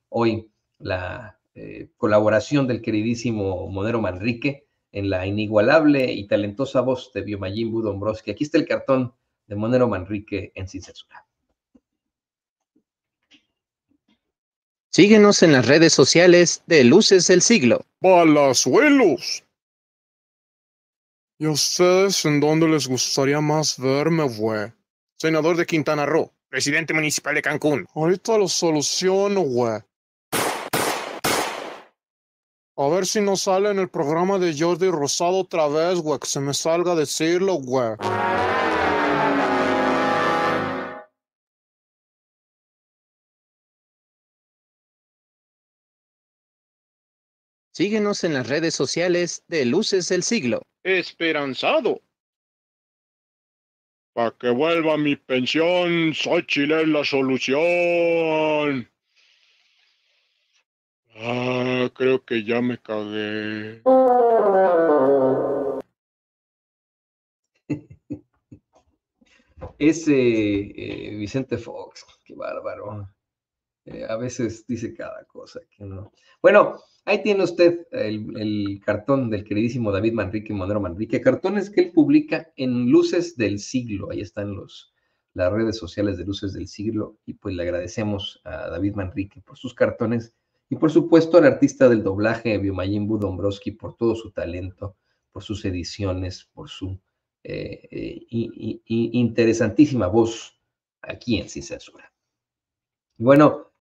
hoy la colaboración del queridísimo Monero Manrique en la inigualable y talentosa voz de Biomayimbu Dombrowski. Aquí está el cartón de Monero Manrique en Sin Censura. Síguenos en las redes sociales de Luces del Siglo. ¡Palazuelos! ¿Y a ustedes en dónde les gustaría más verme, güey? Senador de Quintana Roo, presidente municipal de Cancún. Ahorita lo soluciono, güey. A ver si no sale en el programa de Jordi Rosado otra vez, güey, que se me salga decirlo, güey. Síguenos en las redes sociales de Luces del Siglo. Esperanzado. Pa' que vuelva mi pensión, Xochitl es la solución. Ah, creo que ya me cagué. Ese Vicente Fox, qué bárbaro. A veces dice cada cosa que no. Bueno, ahí tiene usted el cartón del queridísimo David Manrique, Monero Manrique, cartones que él publica en Luces del Siglo. Ahí están las redes sociales de Luces del Siglo, y pues le agradecemos a David Manrique por sus cartones, y por supuesto al artista del doblaje Biomayimbu Dombrowski por todo su talento, por sus ediciones, por su interesantísima voz aquí en Sin Censura. Bueno,